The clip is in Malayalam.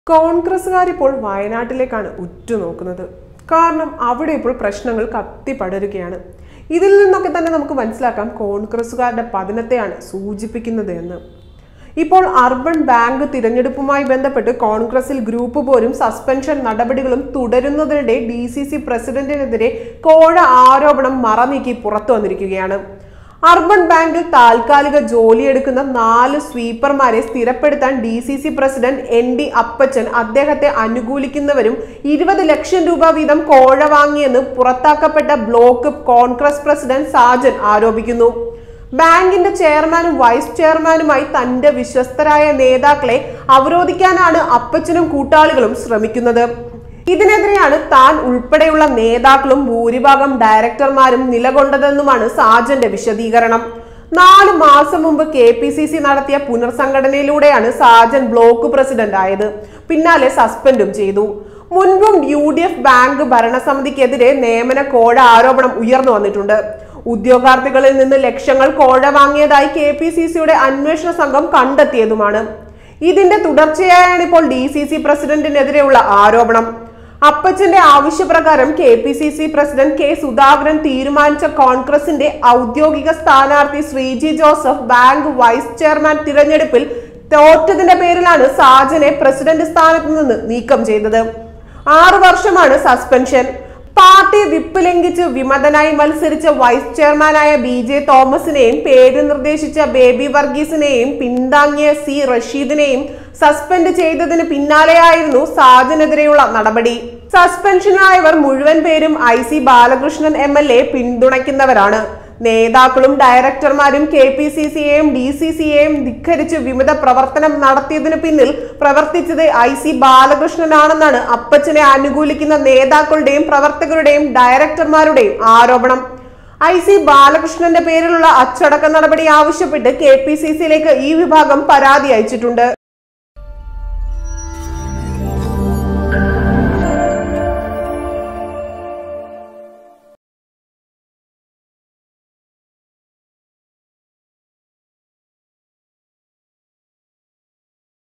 കോൺഗ്രസ്സുകാർ ഇപ്പോൾ വയനാട്ടിലേക്കാണ് ഉറ്റുനോക്കുന്നത്. കാരണം അവിടെ ഇപ്പോൾ പ്രശ്നങ്ങൾ കത്തിപ്പടരുകയാണ്. ഇതിൽ നിന്നൊക്കെ തന്നെ നമുക്ക് മനസ്സിലാക്കാം കോൺഗ്രസ്സുകാരുടെ പതനത്തെയാണ് സൂചിപ്പിക്കുന്നത് എന്ന്. ഇപ്പോൾ അർബൻ ബാങ്ക് തിരഞ്ഞെടുപ്പുമായി ബന്ധപ്പെട്ട് കോൺഗ്രസിൽ ഗ്രൂപ്പ് പോരും സസ്പെൻഷൻ നടപടികളും തുടരുന്നതിനിടെ DCC പ്രസിഡന്റിനെതിരെ കോഴ ആരോപണം മറനീക്കി പുറത്തു വന്നിരിക്കുകയാണ്. അർബൻ ബാങ്കിൽ താൽക്കാലിക ജോലിയെടുക്കുന്ന 4 സ്വീപ്പർമാരെ സ്ഥിരപ്പെടുത്താൻ DCC പ്രസിഡന്റ് ND അപ്പച്ചൻ അദ്ദേഹത്തെ അനുകൂലിക്കുന്നവരും 20 ലക്ഷം രൂപ വീതം കോഴ വാങ്ങിയെന്ന് പുറത്താക്കപ്പെട്ട ബ്ലോക്ക് കോൺഗ്രസ് പ്രസിഡന്റ് സാജൻ ആരോപിക്കുന്നു. ബാങ്കിന്റെ ചെയർമാനും വൈസ് ചെയർമാനുമായി തന്റെ വിശ്വസ്തരായ നേതാക്കളെ അവരോധിക്കാനാണ് അപ്പച്ചനും കൂട്ടാളികളും ശ്രമിക്കുന്നത്. ഇതിനെതിരെയാണ് താൻ ഉൾപ്പെടെയുള്ള നേതാക്കളും ഭൂരിഭാഗം ഡയറക്ടർമാരും നിലകൊണ്ടതെന്നുമാണ് സാജന്റെ വിശദീകരണം. 4 മാസം മുമ്പ് KPCC നടത്തിയ പുനർസംഘടനയിലൂടെയാണ് സാജൻ ബ്ലോക്ക് പ്രസിഡന്റ് ആയത്. പിന്നാലെ സസ്പെൻഡും ചെയ്തു. മുൻപും UDF ബാങ്ക് ഭരണസമിതിക്കെതിരെ നിയമന കോഴ ആരോപണം ഉയർന്നു വന്നിട്ടുണ്ട്. ഉദ്യോഗാർത്ഥികളിൽ നിന്ന് ലക്ഷങ്ങൾ കോഴ വാങ്ങിയതായി KPCCയുടെ അന്വേഷണ സംഘം കണ്ടെത്തിയതുമാണ്. ഇതിന്റെ തുടർച്ചയായാണ് ഇപ്പോൾ DCC പ്രസിഡന്റിനെതിരെയുള്ള ആരോപണം. അപ്പച്ചന്റെ ആവശ്യപ്രകാരം KPCC പ്രസിഡന്റ് K സുധാകരൻ തീരുമാനിച്ച കോൺഗ്രസിന്റെ ഔദ്യോഗിക സ്ഥാനാർത്ഥി Sreeji Joseph bank vice chairman തിരഞ്ഞെടുപ്പിൽ തോറ്റതിന്റെ പേരിലാണ് സാജനെ പ്രസിഡന്റ് സ്ഥാനത്ത് നിന്ന് നീക്കം ചെയ്തത്. 6 വർഷമാണ് സസ്പെൻഷൻ. പാർട്ടി വിപ്പ് ലംഘിച്ച് വിമതനായി മത്സരിച്ച വൈസ് ചെയർമാനായ BJ തോമസിനെയും പേര് നിർദ്ദേശിച്ച ബേബി വർഗീസിനെയും പിന്താങ്ങിയ C റഷീദിനെയും സസ്പെൻഡ് ചെയ്തതിന് പിന്നാലെയായിരുന്നു സാജനെതിരെയുള്ള നടപടി. സസ്പെൻഷനായവർ മുഴുവൻ പേരും IC ബാലകൃഷ്ണൻ MLA പിന്തുണയ്ക്കുന്നവരാണ്. നേതാക്കളും ഡയറക്ടർമാരും KPCCയെയും DCCയെയും ധിക്കരിച്ച് വിമത പ്രവർത്തനം നടത്തിയതിനു പിന്നിൽ പ്രവർത്തിച്ചത് IC ബാലകൃഷ്ണനാണെന്നാണ് അപ്പച്ചനെ അനുകൂലിക്കുന്ന നേതാക്കളുടെയും പ്രവർത്തകരുടെയും ഡയറക്ടർമാരുടെയും ആരോപണം. IC ബാലകൃഷ്ണന്റെ പേരിലുള്ള അച്ചടക്ക നടപടി ആവശ്യപ്പെട്ട് KPCCയിലേക്ക് ഈ വിഭാഗം പരാതി അയച്ചിട്ടുണ്ട്.